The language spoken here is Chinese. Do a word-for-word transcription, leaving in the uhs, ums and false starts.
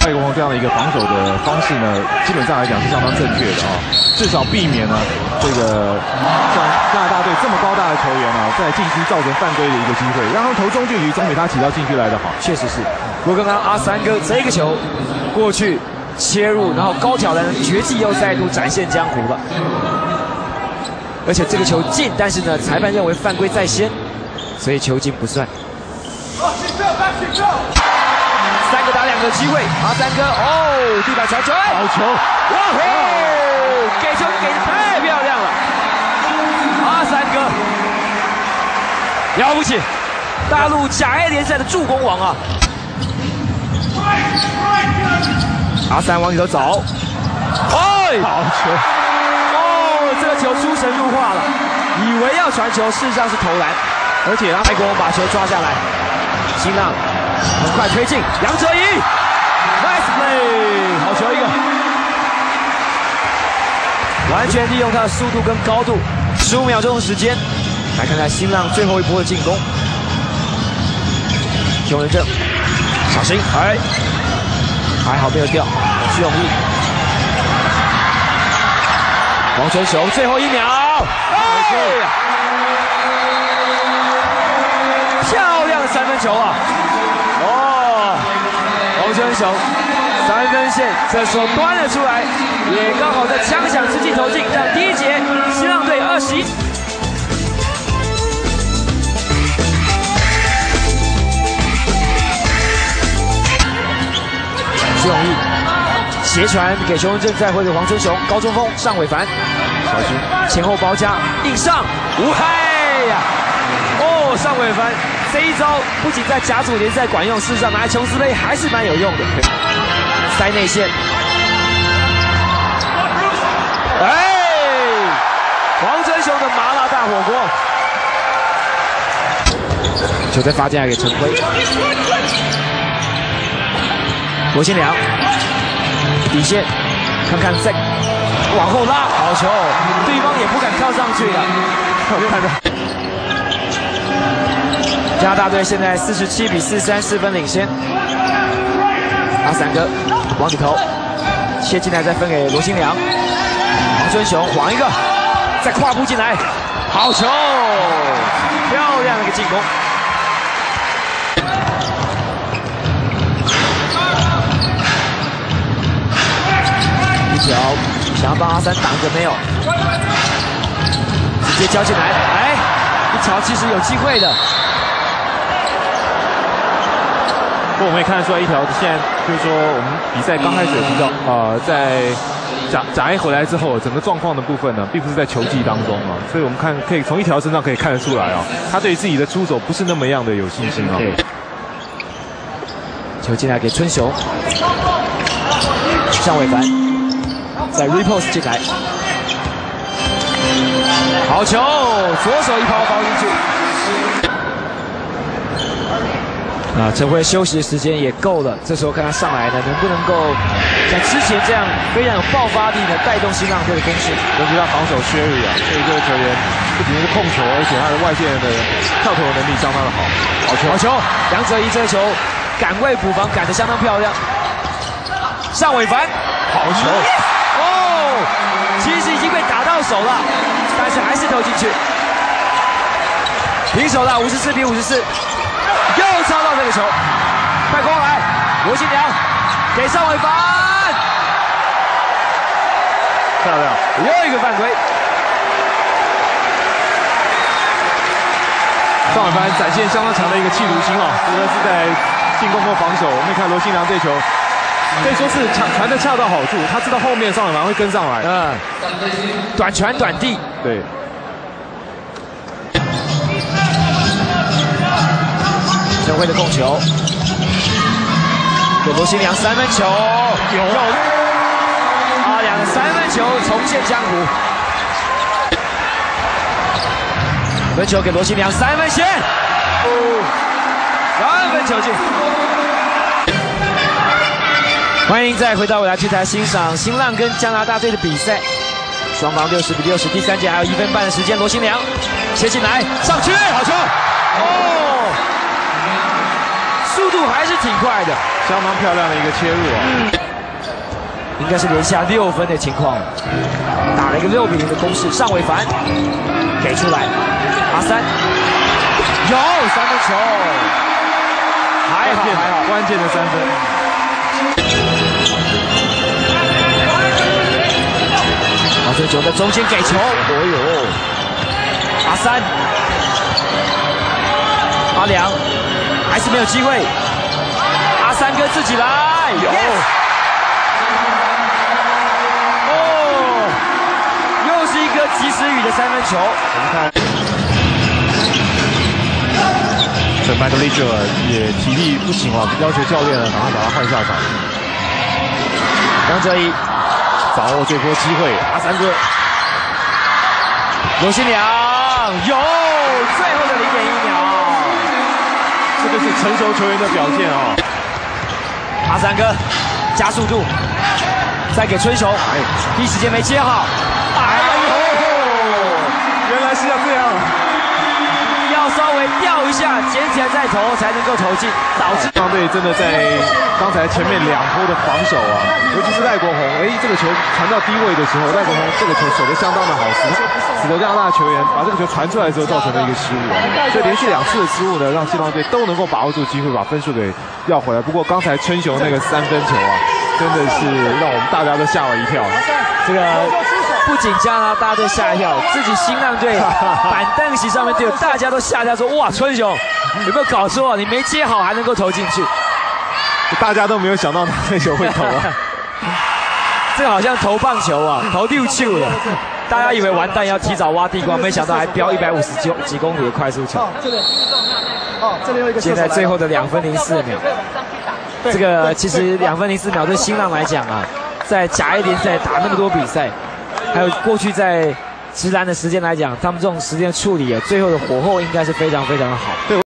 蔡国宏这样的一个防守的方式呢，基本上来讲是相当正确的啊，至少避免呢这个像加拿大队这么高大的球员啊，在禁区造成犯规的一个机会，让他们投中距离总比他起到禁区来的好。 确实是。不过刚刚阿三哥这个球过去切入，然后高挑的绝技又再度展现江湖了。而且这个球进，但是呢，裁判认为犯规在先，所以球进不算。三个打两个机会，阿三哥哦，地板传球， 好球！ 哇嘿，给球给的太漂亮了，阿三哥了不起，大陆甲 A 联赛的助攻王啊！阿三往里头走，哎， 好球！ 哦，这个球出神入化了，以为要传球，事实上是投篮，而且他蔡国宏把球抓下来，新浪很快推进，杨哲一 ，nice play， 好球一个，完全利用他的速度跟高度，十五秒钟的时间，来看看新浪最后一波的进攻，邱仁正，小心，哎，还好没有掉，徐永义，王春雄最后一秒，哎呀，漂亮的三分球啊！哦，王春雄三分线这时候端了出来，也刚好在枪响之际投进，让第一节新浪队二十一。徐永义斜传给邱文正，再回给黄春雄，高中锋尚伟凡，小心前后包夹，硬上无害呀！哦，尚伟凡这一招不仅在甲组联赛管用，事实上拿来琼斯杯还是蛮有用的。塞内线，哎，黄春雄的麻辣大火锅，球再发进来给陈辉。罗新良，底线，看看再往后拉，好球，对方也不敢靠上去了。看到，加拿大队现在四十七比四十三，四分领先。阿三哥往里头切进来，再分给罗新良，黄春雄晃一个，再跨步进来，好球，漂亮的一个进攻。球想要帮阿三挡着没有，直接交进来，哎，一桥其实有机会的。 不过我们也看得出来，一条现在就是说，我们比赛刚开始有提到，呃，在甲甲 A 回来之后，整个状况的部分呢，并不是在球技当中啊，所以我们看可以从一条身上可以看得出来啊，他对于自己的出手不是那么样的有信心啊。 球进来给春雄，尚伟凡。再 repost 进来，好球，左手一抛抛进去。啊，陈辉休息的时间也够了，这时候看他上来呢，能不能够像之前这样非常有爆发力的带动新浪队的攻势？ 尤其他防守 Sherry 啊，所以这个球员不仅是控球，而且他的外线的跳投能力相当的好。好球， 好球！杨哲一这球赶位补防赶得相当漂亮。尚伟凡， 好球！ 哦，其实已经被打到手了，但是还是投进去，平手了，五十四比五十四，又抄到这个球，快攻来，罗新良给尚伟凡， 漂亮， 又一个犯规。 尚伟凡展现相当强的一个企图心啊，无论是在进攻或防守，我们看罗新良这球。可以说是传传的恰到好处，他知道后面尚伟凡会跟上来， 嗯，短传短递， 对。 陈辉的控球，给罗新良三分球，有肉，阿良的三分球重现江湖，分球给罗新良三分线，哦，三分球进。欢迎再回到未来体台欣赏新浪跟加拿大队的比赛，双方六十比六十，第三节还有一分半的时间。罗新良切进来，上去，好球！哦，速度速还是挺快的， 相当漂亮的一个切入啊！ 嗯，应该是连下六分的情况，打了一个六比零的攻势。尚伟凡给出来，阿三有三分球，还好还好， 关键的三分。 黄春雄在中间给球，哦呦，阿三，阿良还是没有机会，阿三哥自己来，有。Yes! 哦，又是一个及时雨的三分球。我们看， 这麦克利哲也体力不行了，要求教练呢赶快把他换下场。 杨哲一把握这波机会，阿三哥， 罗新良有最后的零点一秒， 这就是成熟球员的表现啊！ 阿三哥加速度，再给春雄，哎，第一时间没接好，哎呦， 原来是要这样， 要稍微吊一下，捡起来再投才能够投进，导致双队真的在刚才前面两波的防守啊，尤其是赖国宏，哎，这个球传到低位的时候，赖国宏这个球守得相当的好，使使得加拿大球员把这个球传出来的时候造成了一个失误啊，所以连续两次的失误呢，让西方队都能够把握住机会，把分数给要回来。不过刚才春雄那个三分球啊，真的是让我们大家都吓了一跳。 这个不仅加拿大队吓一跳，自己新浪队板凳席上面队友大家都吓一跳，说哇，春雄有没有搞错？你没接好还能够投进去？ 大家都没有想到他那球会投啊！ 这个好像投棒球啊，投六球了。大家以为完蛋要提早挖地瓜，没想到还飙一百五十几几公里的快速球。这里，哦，这里有一个。现在最后的两分零四秒，这个其实两分零四秒对新浪来讲啊，在甲 A 联赛打那么多比赛，还有过去在直男的时间来讲，他们这种时间处理啊，最后的火候应该是非常非常的好。对。